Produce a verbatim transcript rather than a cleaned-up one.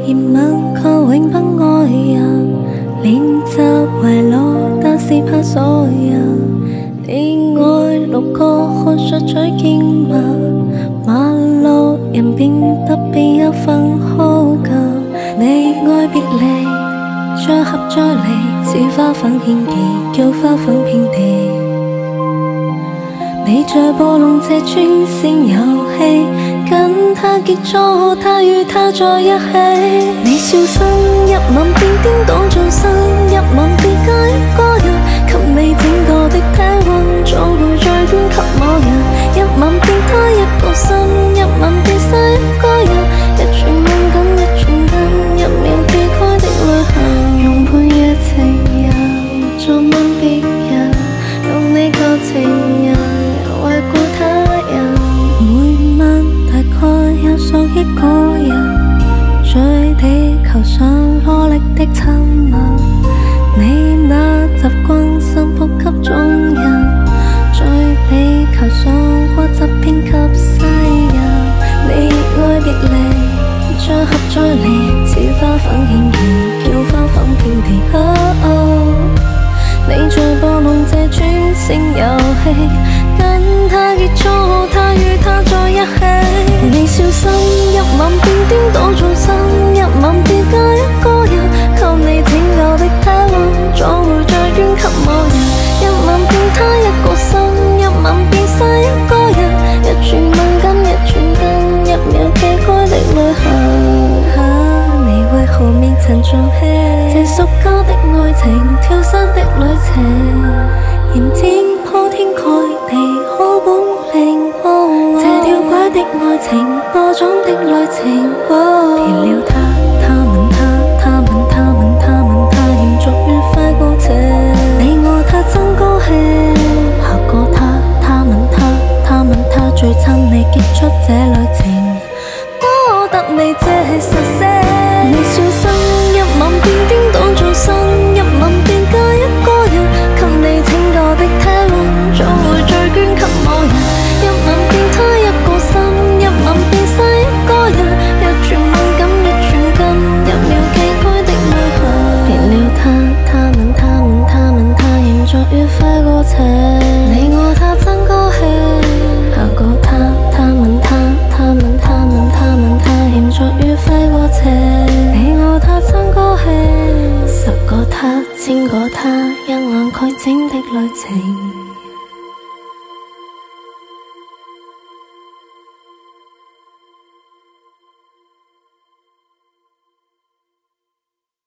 熱吻卻永不愛人，練習遺落，但是怕所有。你愛路過看着嘴見吻，馬路人變得別有份好感。你愛別離，再合再離，似花粉獻技，叫花粉遍地。你在播弄這專線遊戲，跟他結束，他與他在一起。你笑聲一吻便顛倒眾生，一吻別嫁一個人，給你整個的體溫，總會再捐給某人。一吻變他一個心，一吻變晒一個人，一轉敏感一轉緊，一秒寄開的旅行。用半夜情人再吻別人，用你舊情人。為顧他人，每晚大概有數億個人，在地球上落力的親吻。你那習慣心撲給眾人，在地球上過側偏給世人。你愛別離，再合再離，似花粉獻技，叫花粉遍地。Oh oh， 你在播弄這專線遊戲，跟他結束，他與他在一起。你笑聲一吻便顛倒眾生，一吻別嫁一個人，給你拯救的體溫，總會再捐給某人。一吻變他一個心，一吻變晒一個人，一轉敏感一轉緊，一秒寄開的旅行。啊，你為何未曾做戲？這塑膠的愛情，跳山的旅程，鹽田鋪天蓋地，好本領。這吊詭的愛情，播種的旅程。騙了他，他吻他，他吻他吻他吻他，延續愉快過程。你我他真高興，下個他，他吻他，他吻他，最親你結束這旅程。多得你這實聲，你笑聲一吻便顛倒眾生，一吻便嫁一個人，給你拯救的體溫，總會再捐給某人。一吻變他一個心，一吻變晒一個人，一轉敏感一轉緊，一秒寄開的旅行。騙了他，他吻他吻他吻他，延續愉快過程。你我他真高興，下個他，他吻他，他吻他吻他吻他，延續愉快過程。你我他真高興，十個他，千個他，一眼概整的旅程。